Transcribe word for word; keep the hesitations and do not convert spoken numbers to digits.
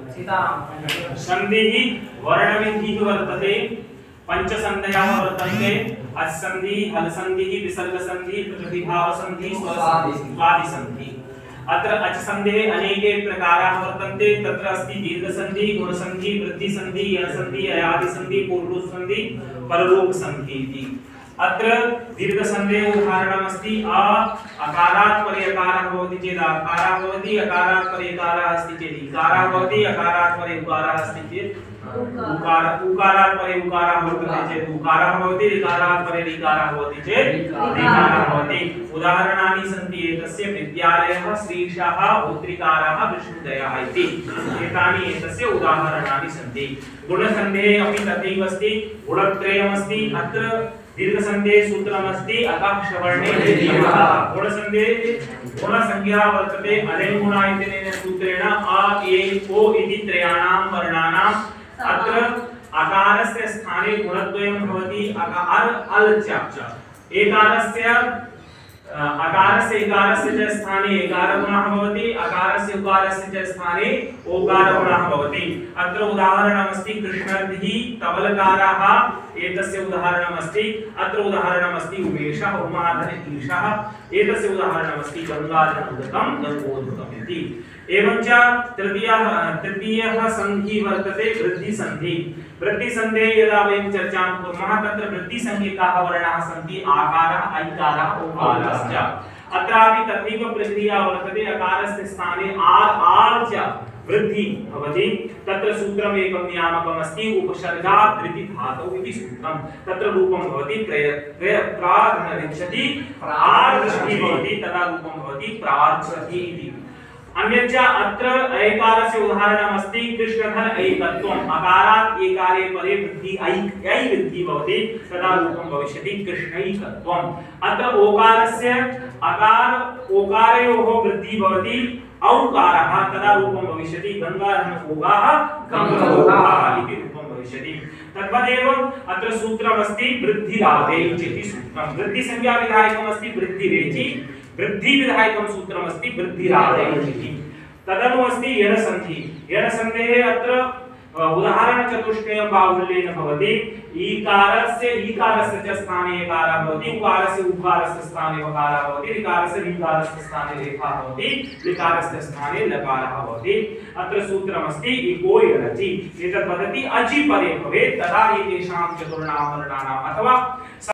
सन्धिः वर्णविधिः वर्तते पंचसन्धयः वर्तन्ते अस्सन्धिः हलसन्धिः विसर्गसन्धिः प्रतिभावसन्धिः स्वादिसन्धिः। अत्र अचसन्धेः अनेके प्रकाराः वर्तन्ते। तत्र अस्ति दीर्घसन्धिः गुणसन्धिः वृद्धिसन्धिः यणसन्धिः अयादिसन्धिः पूर्वरूपसन्धिः पररूपसन्धिः इति। अत्र दीर्घसन्धेः उदाहरणम् अस्ति अ अकारात् परे अकारः भवति चेत् अकारः भवति, अकारात् परे इकारः अस्ति चेत् इकारः भवति, अकारात् परे उकारः अस्ति चेत् उकार उकारात् परे उकारः वर्तते चेत् उकारः भवति, ऋकारात् परे ऋकारः भवति चेत् ऋकारः भवति। उदाहरणानि सन्ति एतस्य विद्यालयः श्रीशाः औत्रिकाराः विष्णुदयः इति। एतानि एतस्य उदाहरणानि सन्ति। गुणसन्धेः अपि तथैव अस्ति। गुणत्रयमस्ति। अत्र दीर्घसन्धेः सूत्रमस्ति अतः श्रवणे दीर्घः। गुणसन्धेः गुणसंज्ञा वर्तते अनेन इत्यनेन सूत्रेण अ ए ओ इति त्रयाणां वर्णानाम्। अत्र अकारस्य स्थाने गुणद्वयं भवति अकार अल च। एकारस्य अकारस्य इकारस्य च स्थाने एकारगुणः भवति, अकारस्य उकारस्य च स्थाने ओकारगुणः भवति। अत्र उदाहरणमस्ति कृष्णर्धिः तबलकाराः एतस्य उदाहरणमस्ति। अत्र उदाहरणमस्ति उमेशः उमाधन ईशः एतस्य उदाहरणमस्ति गङ्गाधनोदकं गङ्गोदकम् इति। एवञ्च तृतीयः तृतीयः सन्धिः वर्तते वृद्धिसन्धिः। वृद्धिसन्धेः यदा वयं चर्चां कुर्मः तत्र वृद्धिसंज्ञकाः वर्णाः सन्ति आकारः ऐकारः ओकारश्च। अत्रापि तथैव प्रक्रिया वर्तते। अकारस्य स्थाने आर् आर् च वृद्धि भवति। तत्र सूत्रम् एकं नियामकम् अस्ति उपसर्गात् धृति धातौ इति सूत्रम्। तत्र रूपं भवति प्राधनरिच्छति प्रार्धति भवति तदा रूपं भवति प्रार्धति इति। अन्यच्च अत्र ऐकारस्य उदाहरणमस्ति कृष्णधर ऐकत्वम्। अकारात् एकारे परे वृद्धि ऐ ऐ वृद्धि भवति तदा रूपं भविष्यति कृष्णैकत्वम्। अत्र ओकारस्य अकार ओकारयोः वृद्धि भवति औकारः तदा रूपं भविष्यति गङ्गाधनोगाः गङ्गोगाः इति रूपं भविष्यति। तद्वदेव अत्र सूत्रमस्ति वृद्धिरादेः इति सूत्रम्। वृद्धिसंज्ञाविधायकम् अस्ति वृद्धिरेचि, वृद्धिविधायकं सूत्रमस्ति वृद्धिरादेः इति। तदनु अस्ति यणसन्धिः। यणसन्धेः अत्र उदाहरणचतुष्टयं बाहुल्येन भवति। ईकारस्य ईकारस्य च स्थाने एकारः भवति, उकारस्य उकारस्य स्थाने वकारः भवति, ऋकारस्य ऋकारस्य स्थाने रेफः भवति, ऋकारस्य स्थाने लकारः भवति। अत्र सूत्रमस्ति इको यणचि। एतद् वदति अचि परे भवेत् तदा एतेषां चतुर्णां वर्णानाम् अथवा